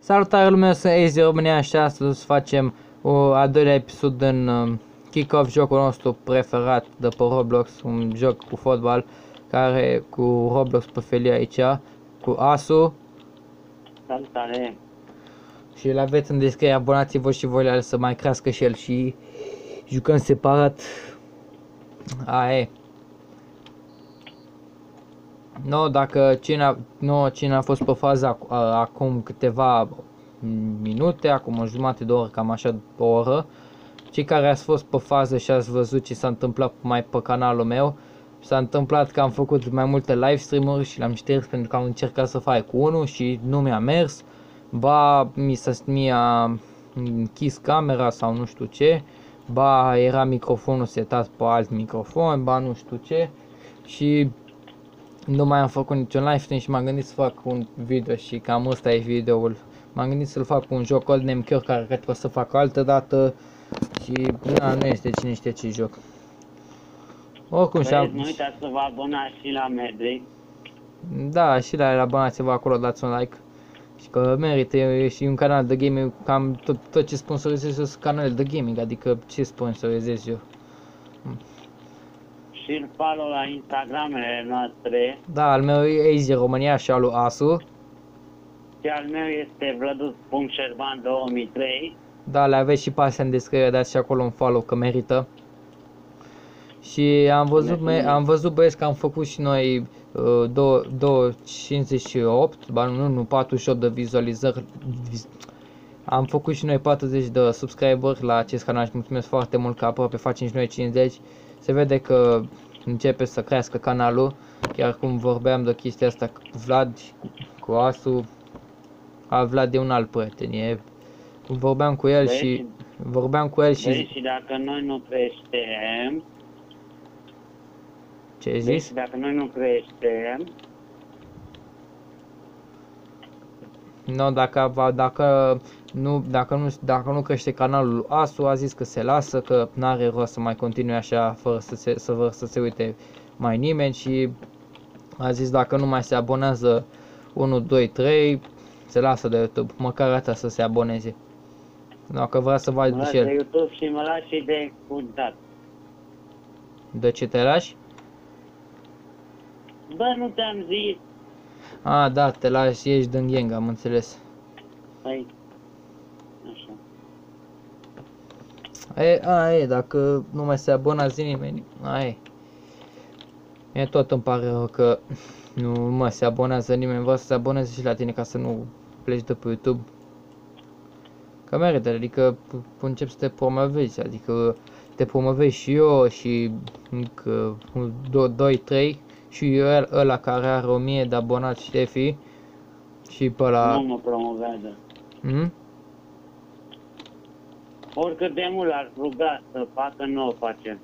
Salutare lumea, sunt Easy România și astăzi facem al doilea episod în Kick-Off, jocul nostru preferat de pe Roblox, un joc cu fotbal care cu Roblox pe felie aici, cu Asu. Salutare! Și îl aveți în descriere, abonați-vă și voi să mai crească și el și jucăm separat. Aia e. Dacă cine a fost pe faza acum câteva minute, acum o jumătate de oră, cam așa, o oră, cei care ați fost pe fază și ați văzut ce s-a întâmplat mai pe canalul meu, s-a întâmplat că am făcut mai multe live stream-uri și le-am șters pentru că am încercat să fac cu unul și nu mi-a mers, ba mi-a închis camera sau nu știu ce, ba era microfonul setat pe alt microfon, ba nu știu ce și nu mai am făcut niciun live stream și m-am gândit să fac un video și cam ăsta e videoul. M-am gândit să-l fac cu un joc Codename Cure care cred că o să fac altă dată și nu este cine știe ce joc. Oricum și-am... Nu uitați să vă abonați și la Medric. Da, și la abonați-vă acolo, dați un like. Și că merită, e și un canal de gaming, cam tot ce sponsorizez eu sunt canale de gaming, adică ce sponsorizez eu. Și îl follow la Instagramele noastre. Da, al meu e Easy România și al lui Asu. Și al meu este Vladus.Șerban2003. Da, le aveți și pe astea în descriere, dați și acolo un follow că merită. Și am văzut băieți că am făcut și noi 258, ba nu, 48 de vizualizări. Am făcut și noi 40 de subscriberi la acest canal și mulțumesc foarte mult că aproape facem și noi 50. Se vede că începe să crească canalul, chiar cum vorbeam de chestia asta cu Vlad, cu Asu. Vlad e un alt prieten, vorbeam cu el și și dacă noi nu creștem, ce ai zis? dacă noi nu creștem, no, dacă nu crește canalul Asu, a zis că se lasă, că n-are rost să mai continue așa fără să se uite mai nimeni și a zis dacă nu mai se abonează 1, 2, 3, se lasă de YouTube, măcar atât să se aboneze. Dacă vrea să vadă și el. de YouTube și mă lași și de expundat. De ce te lași? Bă, nu te-am zis. Da, te lași, ești din gang, am înțeles. Păi, așa. Dacă nu mai se abonează nimeni, tot îmi pare rău că nu se abonează nimeni, vreau să se aboneze și la tine ca să nu pleci de pe YouTube. Că merită, adică încep să te promovezi, adică te promovezi și eu și încă 2-3 și ăla care are 1000 de abonați Ștefi și pe ăla... Nu mă promovează. Oricât de mult ar ruga să facă, nu o face.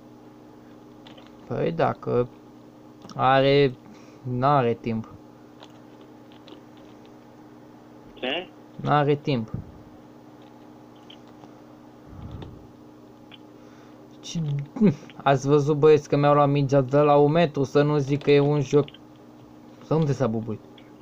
Păi dacă n-are timp. Ce? N-are timp. Ați văzut băieți că mi-au luat mingea de la 1 metru, să nu zic că e un joc. Să unde s-a bubuit?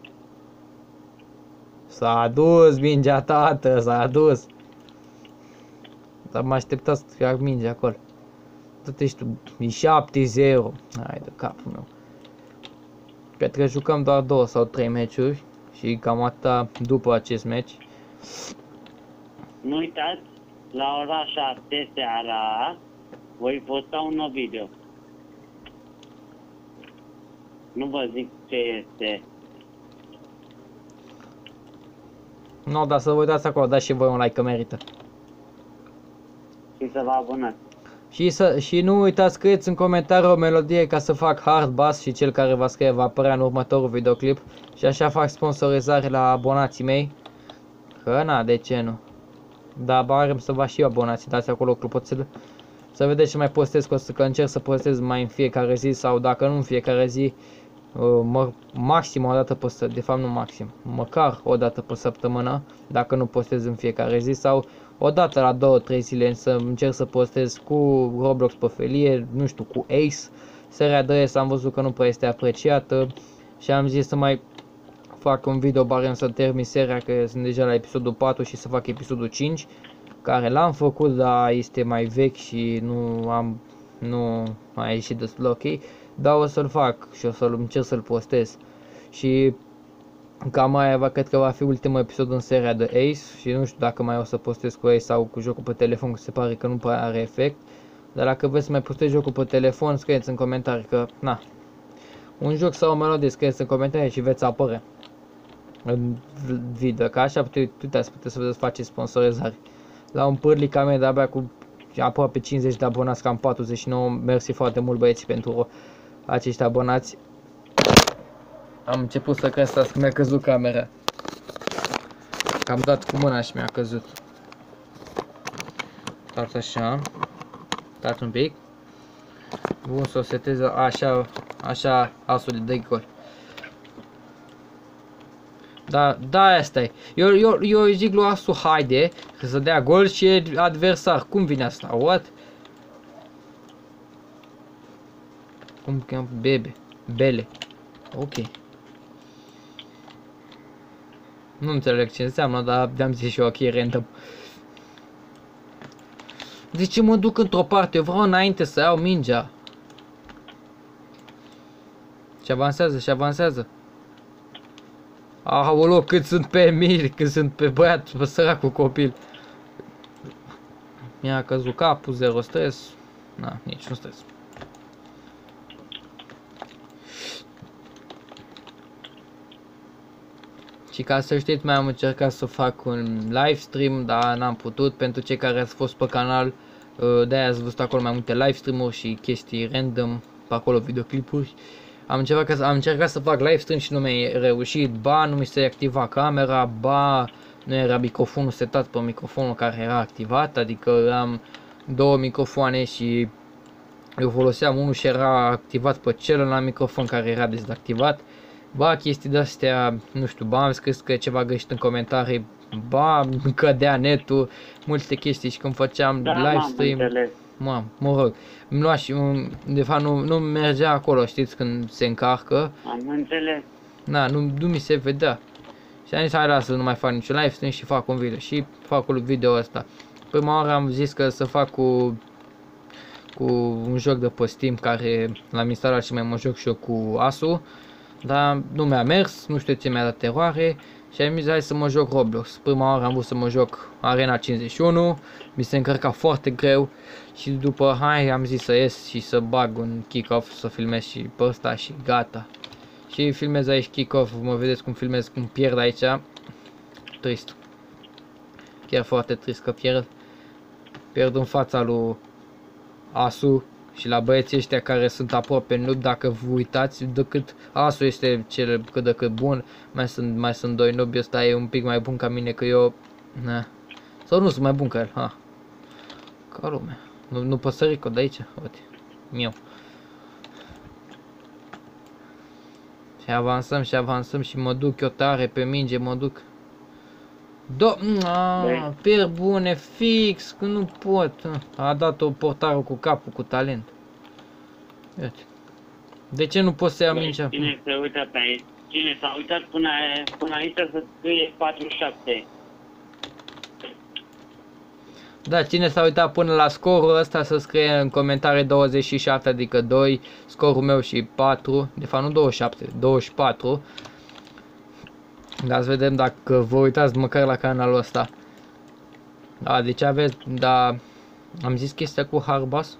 S-a dus mingea, tată, s-a dus. Dar mă aștepta să fac mingea acolo. Tot ești tu, e 7-0. Hai de capul meu. Cred că jucăm doar 2 sau 3 meciuri și cam atâta după acest meci. Nu uitați, la ora 7 seara voi posta un nou video. Nu vă zic ce este. Nu, dar să vă uitați acolo, dați și voi un like că merită. Și să vă abonați. Și nu uitați, scrieți în comentariu o melodie ca să fac hard bass și cel care va scrie va apărea în următorul videoclip. Și așa fac sponsorizare la abonații mei. Că de ce nu? Dar barem să vă și eu abonați, dați acolo clopoțel. Să vedeți ce mai postez, că încerc să postez mai în fiecare zi sau dacă nu în fiecare zi, maxim o dată pe săptămână, de fapt nu maxim, măcar o dată pe săptămână, dacă nu postez în fiecare zi sau o dată la 2-3 zile să încerc să postez cu Roblox pe felie, nu știu, cu Ace. Seria de Ace am văzut că nu prea este apreciată și am zis să mai fac un video barem să termin seria, că sunt deja la episodul 4 și să fac episodul 5, care l-am făcut, dar este mai vechi și nu a ieșit destul ok, dar o să-l fac și o să-l încerc să-l postez. Și cam aia cred că va fi ultimul episod în seria de Ace și nu știu dacă mai o să postez cu Ace sau cu jocul pe telefon, că se pare că nu prea are efect. Dar dacă vreți să mai postez jocul pe telefon, scrieți în comentarii că, na, un joc sau o melodie, scrieți în comentarii și veți apărea în video, că așa puteți să vă faceți sponsorizare. La un pârlic ca mine, de-abia cu aproape 50 de abonați, cam 49, mersi foarte mult băieți pentru acești abonați. Am început să cresc, mi-a căzut camera. Că am dat cu mâna și mi-a căzut. Tot așa. Stat un pic. Bun, să o setez așa asul de gol. Da, asta e. Eu zic lui asul haide să dea gol și e adversar. Cum vine asta? What? Cum cheamă? Bele. Ok. Nu înțeleg ce înseamnă, dar de-am zis și eu ok, random. De ce mă duc într-o parte? Eu vreau înainte să iau mingea. Și avansează. Aoleu, cât sunt pe miri, cât sunt pe băiat, pe săracul copil. Mi-a căzut capul, 0 stres. Na, nici nu stres. Și ca să știți, mai am încercat să fac un live stream, dar n-am putut. Pentru cei care ați fost pe canal, de-aia ați văzut acolo mai multe live stream-uri și chestii random, pe acolo videoclipuri. Am încercat să fac live stream și nu mi-a reușit, ba nu mi se activa camera, ba nu era microfonul setat pe microfonul care era activat, adică am două microfoane și eu foloseam unul și era activat pe celălalt microfon care era dezactivat. Ba chestii de-astea, nu știu, ba am scris că ceva greșit în comentarii, ba cădea netul, multe chestii și când făceam live stream, mă rog, îmi lua și, de fapt nu mergea acolo, știți, când se încarcă. Am înțeles. Na, nu mi se vedea. Și am zis, hai lasă, nu mai fac niciun live stream și fac un video. Și fac un video ăsta. Prima oară am zis că să fac cu un joc de pe Steam care l-am instalat și mai mă joc și eu cu Asu. Dar nu mi-a mers, nu știu ce mi-a dat eroare. Și am zis, hai să mă joc Roblox. Prima oară am vrut să mă joc Arena 51. Mi se încărca foarte greu. Și după, hai, am zis să ies și să bag un kick-off, să filmez și pe ăsta și gata. Și filmez aici kick-off, mă vedeți cum filmez, cum pierd aici. Trist. Chiar foarte trist că pierd în fața lui Asu și la băieții ăștia care sunt aproape noob, dacă vă uitați, decât Asu este cel cât de cât bun, mai sunt doi noobi, ăsta e un pic mai bun ca mine, că eu, na, sau nu sunt mai bun ca el, ha. Ca lumea. Nu păsărică de aici, uite, miau. Și avansăm și mă duc eu tare pe minge, mă duc. Pierd bune fix, că nu pot. A dat-o portarul cu capul, cu talent. Uite. De ce nu pot să iau mingea? Cine se uită pe aici? Cine s-a uitat până aici să scrie 47? Da, cine s-a uitat până la scorul ăsta să scrie în comentarii 27, adică 2, scorul meu și 4, de fapt nu 27, 24. Dar să vedem dacă vă uitați măcar la canalul ăsta. Da, deci aveți, da, am zis chestia cu Harbas?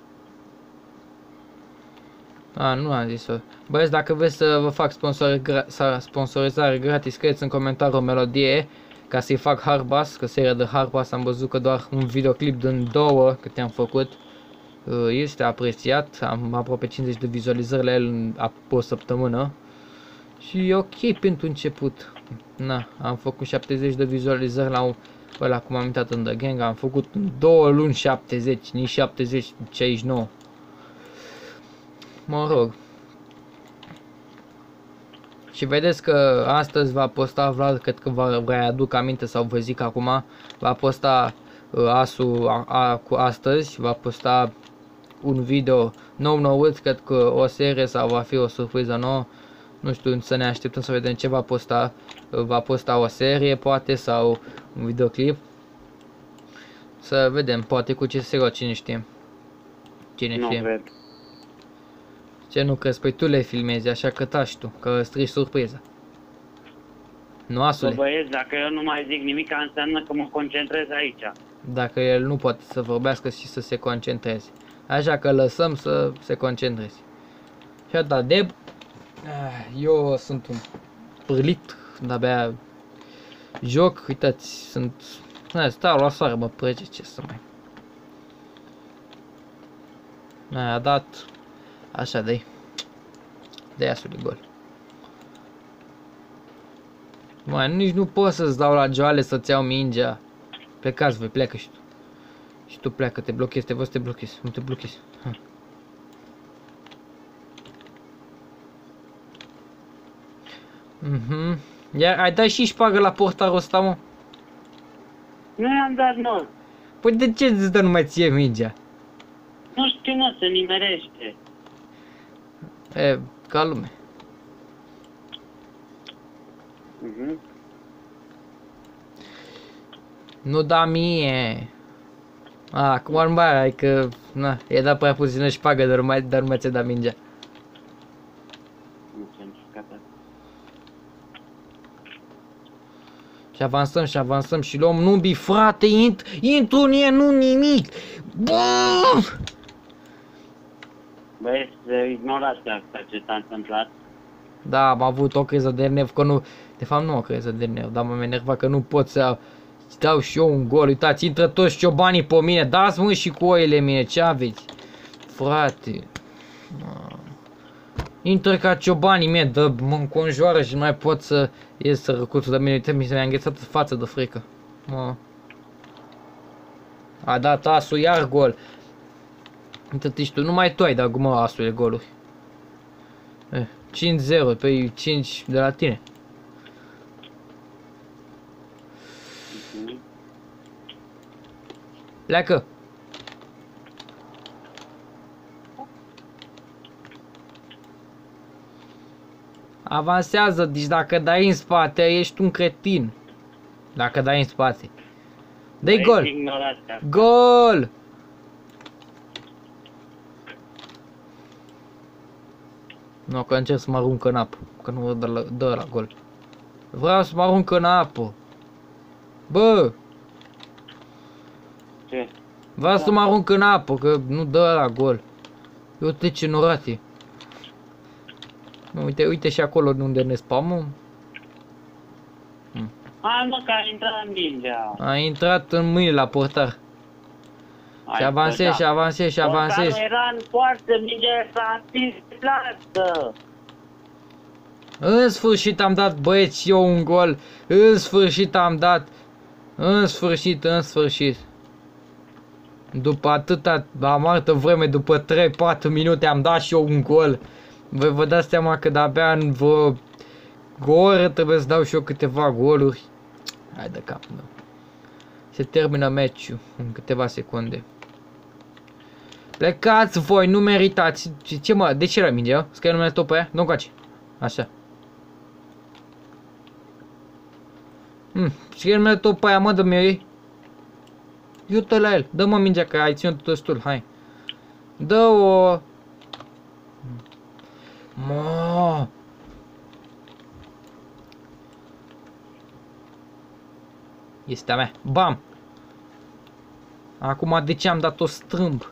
A, nu am zis-o. Băieți, dacă vreți să vă fac sponsorizare gratis, scrieți în comentariu o melodie ca să-i fac Harbas, că seria de Harbas am văzut că doar un videoclip din 2 câte am făcut este apreciat, am aproape 50 de vizualizări la el în o săptămână și e ok pentru început. Na, am făcut 70 de vizualizări la ăla cum am intrat în The Gang, am făcut în 2 luni 70, nici 70, 69. Mă rog. Și vedeți că astăzi va posta Vlad, cred că vă aduc aminte sau vă zic acum, va posta Asu cu astăzi, va posta un video nou, cred că o serie sau va fi o surpriză nouă. Nu știu, să ne așteptăm să vedem ce va posta. Va posta o serie, poate, sau un videoclip. Să vedem, poate cu CSGO, cine știe. Cine Nu știe. cred. Ce nu crezi? Păi tu le filmezi, așa că taci tu, că strici surpriza. Nu, Bă, asule. băieți, dacă eu nu mai zic nimic, înseamnă că mă concentrez aici. Dacă el nu poate să vorbească și să se concentreze. Așa că lăsăm să se concentreze. Și atâta de... Eu sunt un pârlit, de-abia joc, uitați, sunt... Stau la soară, mă prege, ce să mai... A dat... Așa de-i. De iasul de gol. Mai, nici nu pot să-ți dau la joale să-ți iau mingea. Plecați voi, pleacă și tu. Și tu pleacă, te blochezi, te văd să te blochezi. Nu te blochezi. Iar ai dat și șpagă la portarul ăsta, mă? Nu i-am dat, mă. Păi de ce îți dă numai ție mingea? Nu știu, mă, se nimerește. E, ca lume. Nu da mie. Acum nu mai ai că... Na, e dat prea puțină șpagă, dar nu mai ți-a dat mingea. Nu ți-am jucat. Și avansăm și luăm nubii, frate, intru în ea, nu nimic. Bum! Băieți, ignorați asta ce s-a întâmplat. Da, am avut o criză de nerv, că nu... De fapt nu o criză de nerv, dar m-am enervat că nu pot să dau și eu un gol. Uitați, intră toți ciobanii pe mine, dați mă și cu oile mine, ce aveți? Frate... Intră ca ciobanii mei, mă înconjoară și nu mai pot să ies să răcuțul de mine. Uite, mi-a înghețat față de frică. A dat asul iar gol. Uite-te și tu, numai tu ai dat, mă, asul de goluri. 5-0, pe 5 de la tine. Pleacă. Avansează, deci dacă dai în spate, ești un cretin. Dacă dai în spate. Dă-i gol! Gol! Nu, că încerc să mă arunc în apă, că nu dă la gol. Vreau să mă arunc în apă. Bă! Ce? Vreau să mă arunc în apă, că nu dă la gol. Uite ce norat e. Uite și acolo unde ne spamăm. Hai, mă, că a intrat mingea. A intrat în mâini la portar. Și avansezi, și avansezi, și avansezi. Portarul era în poartă, mingea s-a atins plată. În sfârșit am dat, băieți, eu un gol. În sfârșit am dat. În sfârșit, în sfârșit. După atâta amartă vreme, după 3-4 minute am dat și eu un gol. Voi vă dați seama că de-abia în vreo oră trebuie să dau și eu câteva goluri. Hai de cap meu. Se termină meciul în câteva secunde. Plecați voi, nu meritați. Ce mă, de ce era mingea? Scrie numele tot pe aia? Nu încoace. Așa. Scrie numele tot pe aia, mă, dă-mi ei. Iute la el, dă-mă mingea că ai ținut destul, hai. Dă-o. Mă. Este a mea. Bam. Acum de ce am dat-o strâmb?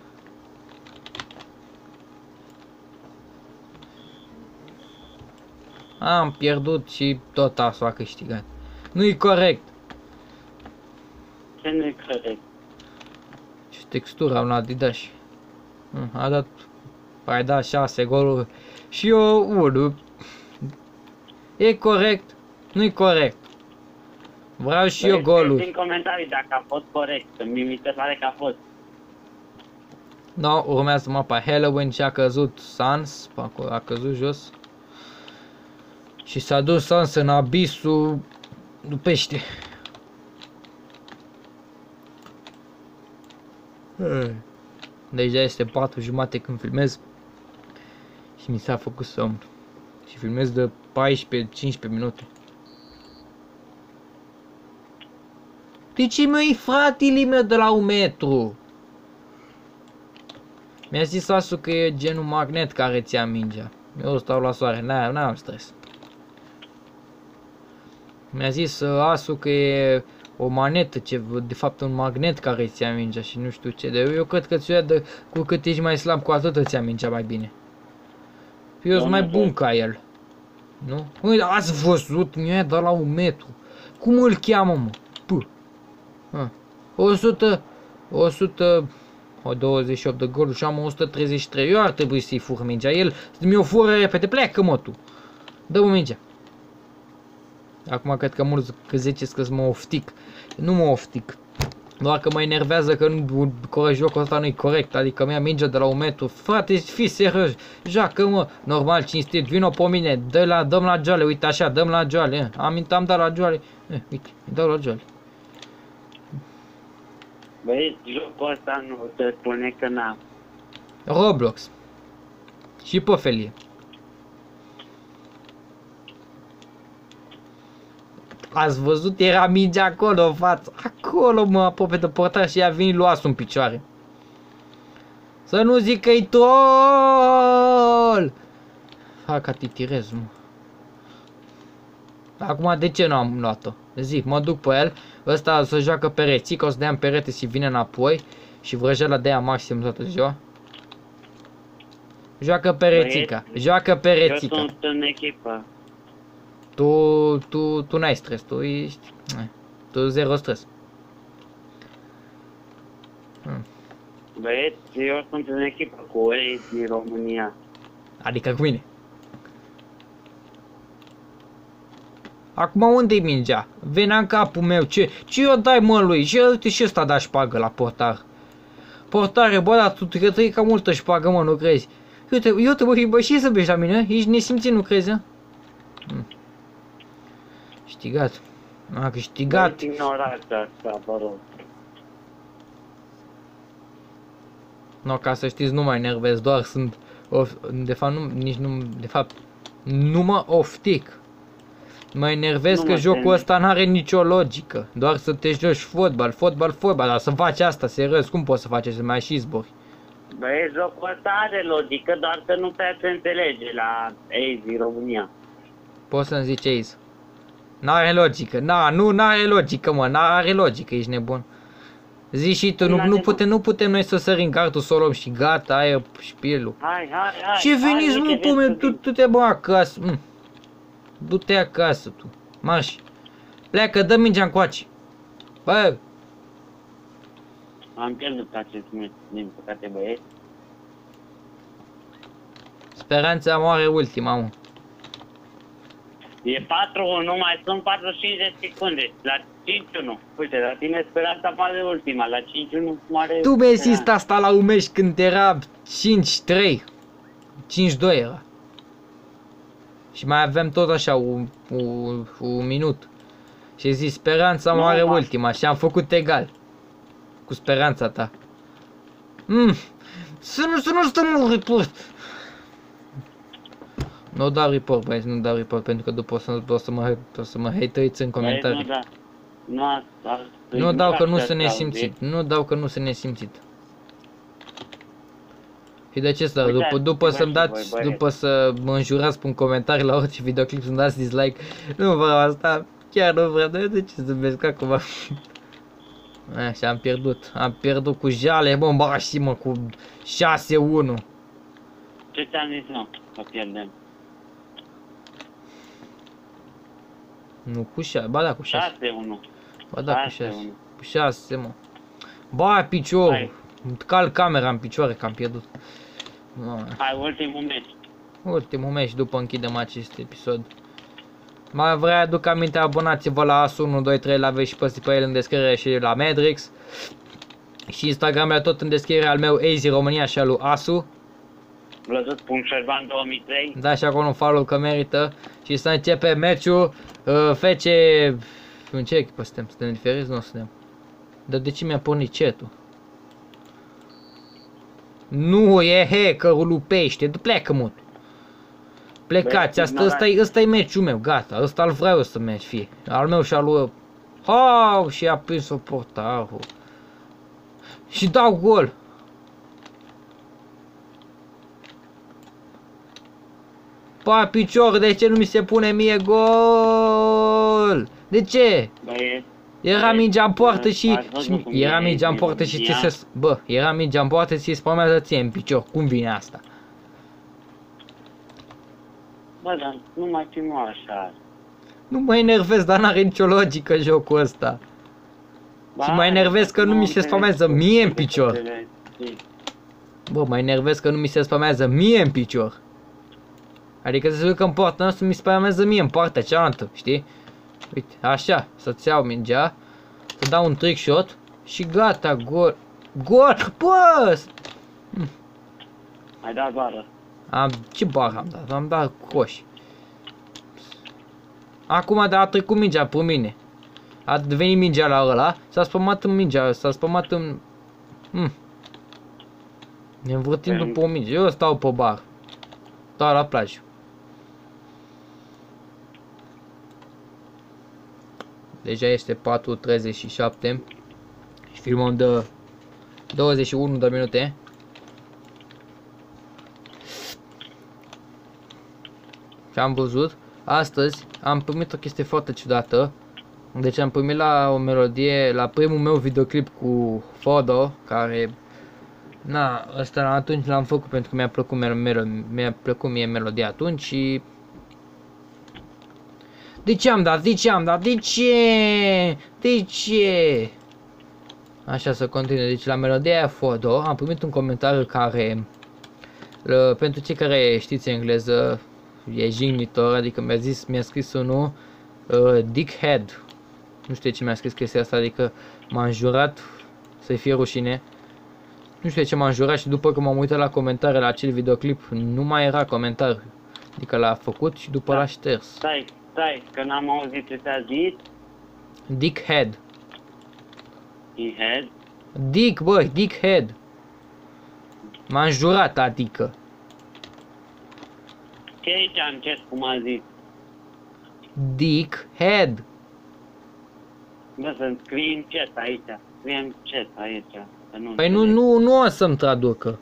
Am pierdut și tot asul a câștigat. Nu-i corect. Ce nu-i corect? Și textura am la Adidas. A dat... Ai dat 6 goluri și eu 1. E corect? Nu-i corect. Vreau și eu goluri. În comentarii dacă a fost corect, că mi se pare că a fost. No, urmează mapa Halloween și a căzut Sans, a căzut jos. Și s-a dus Sans în abisul pește. Deja este 4:30 când filmez și mi s-a făcut somn. Și filmez de 14-15 minute. De ce mă-i fratele meu de la 1 metru? Mi-a zis Asu că e genul magnet care ți-a mingea. Eu stau la soare, n-am stres. Mi-a zis Asu că e o manetă, de fapt un magnet care ți-a mingea și nu știu ce. De eu cred că ți-o ia de cu cât ești mai slab, cu atât ți-a mingea mai bine. Eu sunt mai bun ca el. Nu? Uite, ați văzut? Mi-a dat la 1 metru. Cum îl cheamă, mă? P. 128 de goluri și am 133. Eu ar trebui să-i fur mingea. El mi-o fură repede. Pleacă, mă, tu. Dă-mă mingea. Acum cred că mulți că ziceți că mă oftic. Nu mă oftic. Doar că mă enervează că jocul ăsta nu-i corect. Adică mi-a mingea de la 1 metru. Frate, fii serios. Joacă-mă. Normal, cinstit. Vino pe mine. Dăm la joale. Uite așa, dăm la joale. Am dat la joale. Uite, îi dau la joale. Băi, jocul ăsta nu te spune că n-am. Roblox. Și pe felie. Ați văzut? Era mingea acolo în față. Acolo, mă, aproape de portar și a venit luat în picioare. Să nu zic că-i troll! Fac ca titirez, mă. Acum de ce nu am luat-o? Zic, mă duc pe el. Ăsta să joacă pe rețică, o să dea în perete și vine înapoi. Și vrăjela de aia maxim toată ziua. Joacă pe rețica. Joacă pe rețica. Eu sunt în echipă. Tu n-ai stres, tu ești... Tu zero stres. Băieți, eu sunt în echipă cu ei din România. Adică cu mine. Acum unde-i mingea? Venea în capul meu, ce o dai, mă, lui? Și uite și ăsta da șpagă la portar. Portare, bă, dar tu că trăi ca multă șpagă, mă, nu crezi? Uite, bă, și să beși la mine? Ești nesimțit, nu crezi, a? Câștigat. A câștigat. Băi, ignorați asta, vă rog. No, ca să știți, nu mă enervez, doar sunt... De fapt, de fapt, nu mă oftic. Mă enervez că jocul ăsta n-are nicio logică. Doar să te joci fotbal, dar să faci asta, serios, cum poți să faci să mai și zbori? Băi, jocul ăsta are logică, doar că nu prea se înțelege la ei din România. Poți să-mi zici Ace. N-are logică, n-are logică, mă, n-are logică, ești nebun. Zici și tu, nu putem noi să sărim gardul, să o luăm și gata, aia șpilul. Hai. Ce veniți, mă, pe mine, tu te bă acasă, Du-te acasă, tu. Marș. Pleacă, dă mingea încoace. Bă. Am pierdut acest meci, din păcate, băieți. Speranța moare ultima, mă. E 4-1, mai sunt 45 de secunde. La 5-1. Uite, la tine speranța moare ultima. La 5-1 moare... Tu mi-ai zis asta la un meci când era 5-3. 5-2 era. Și mai avem tot așa un minut. Și ai zis speranța moare ultima și am făcut egal. Cu speranța ta. Să nu stăm report. Nu dau report, băieți, nu dau report pentru că după o să mă hate-uiți în comentarii. Nu dau că nu sunt nesimțit. Nu dau că nu sunt nesimțit. Și de ce să dau? După să-mi dați, după să mă înjurați pe un comentariu la orice videoclip să-mi dați dislike. Nu vreau asta, chiar nu vreau, de ce zâmbesc acum? Așa, am pierdut cu jale, bă, bași, mă, cu 6-1. Ce ți-am zis, nu, că pierdem? Nu, cu 6, ba da, cu 6. 6-1. Ba da, cu 6. Cu 6, mă. Ba, piciorul. Calc camera în picioare că am pierdut. Hai, ultimul meci. Ultimul meci după închidem acest episod. Mai vreau aduc aminte, abonați-vă la ASU123, l-aveți și pe el în descriere și la Medrix. Și Instagram-ul tot în descriere al meu, AZ România și al lui ASU. Vlădut.șerban 2003. Da, și acolo un follow că merită. Și să începem meciul. FC... În ce echipă suntem? Suntem diferiți? Nu suntem. Dar de ce mi-a pornit chat-ul? Nu, e hackerul lui Pește. Pleacă, mă. Plecați, ăsta-i meciul meu, gata, ăsta-l vreau eu să meci fie. Al meu și al lui. Oh, și a prins-o portarul. Și dau gol. Pa, picior, de ce nu mi se pune mie gol? De ce? Era mingea în poartă și era mingea în poartă și ți se... Bă, era mingea în poartă și se spalmează ție în picior. Cum vine asta? Bă, dar nu mai fi așa. Nu mă enervez, dar n-are nicio logică jocul ăsta. Și mă enervez că nu mi se spamează mie în picior. Bă, mă enervez că nu mi se spamează mie în picior. Adică să se ducă în poartă noastră, mi spamează mie în partea cealaltă, știi? Uite, așa, să-ți iau mingea, să dau un trick shot și gata, gol. Gol! Bă! Ai dat bară. Ce bară am dat? Am dat coș. Acum a trecut mingea pe mine. A venit mingea la ăla, s-a spămat în mingea, s-a spămat în... Ne învârtim după o minge, eu stau pe bar. Stau la plajă. Deja este 4:37 și filmăm de 21 de minute. Și am văzut, astăzi am primit o chestie foarte ciudată. Deci am primit la o melodie, la primul meu videoclip cu Fodo, care, na, ăsta atunci l-am făcut pentru că mi-a plăcut mie melodia atunci și... De ce am dat? De ce am dat? De ce? De ce? Așa să continue. Deci la melodia aia Fodo am primit un comentariu care, pentru cei care știți engleză, e jignitor, adică mi-a scris unul Dickhead. Nu știu ce mi-a scris chestia asta, adică m-a înjurat să-i fie rușine. Nu știu ce m-a înjurat și după că m-am uitat la comentarii la acel videoclip, nu mai era comentariu. Adică l-a făcut și după l-a șters. Stai, că n-am auzit ce ți-a zis. Dickhead. Dickhead? Dick, băi, Dickhead. M-a înjurat, adică. Ce aici încet cum a zis? Dickhead. Bă, să-mi scrii în chat aici. Scrie în chat aici. Păi nu o să-mi traducă.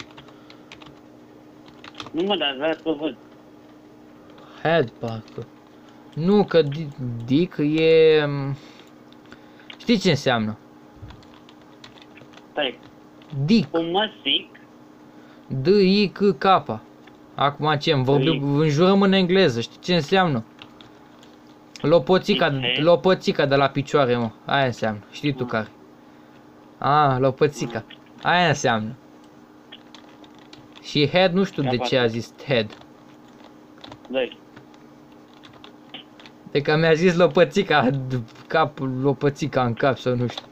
Nu mă, dar vreau să văd. Head, parcă. Nu, că Dick e... Știi ce înseamnă? Stai. Dick. Cum mă zic? D-I-C-K. Acum ce, înjurăm în engleză, știi ce înseamnă? Lopățica de la picioare, mă. Aia înseamnă, știi tu care. Lopățica. Aia înseamnă. Și head, nu știu de ce a zis head. Doi. De că mi-a zis lopățica, lopățica în cap sau nu știu.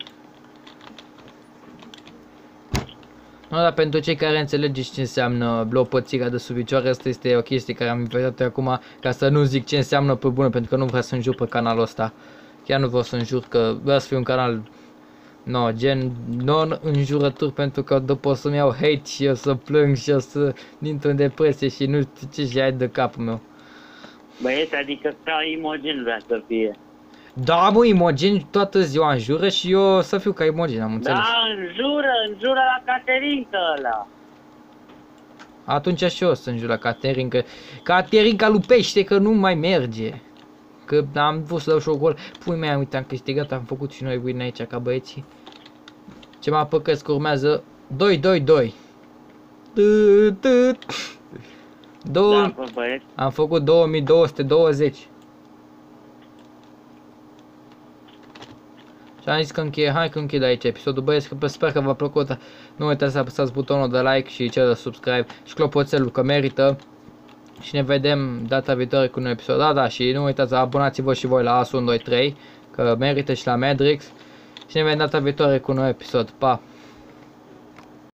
Nu, dar pentru cei care înțelegeți ce înseamnă lopățica de sub picioare, asta este o chestie care am inventat acum ca să nu zic ce înseamnă pe bune, pentru că nu vreau să înjur pe canalul ăsta. Chiar nu vreau să înjur, că vreau să fie un canal, gen non-înjurături, pentru că după o să-mi iau hate și o să plâng și o să intru în depresie și nu știu ce și ai de capul meu. Băieți, adică ca Imogen vrea să fie. Da, mă, Imogen toată ziua înjură și eu să fiu ca Imogen, am înțeles. Da, înjură la Caterinca ăla. Atunci și eu o să înjur la Caterinca. Caterinca lupește că nu mai merge. Că am vrut să dau și o gol. Pui mea, uite, am câștigat, am făcut și noi win aici ca băieții. Ce mă păcăți că urmează 2-2-2. Da, băieți. Am făcut 2220. Și am zis că încheie, hai că închid aici episodul, băieți, că sper că v-a plăcut. Nu uitați să apăsați butonul de like și cel de subscribe și clopoțelul, că merită. Și ne vedem data viitoare cu un episod. Da, și nu uitați, abonați-vă și voi la AS123, că merită, și la Medrix. Și ne vedem data viitoare cu un nou episod. Pa!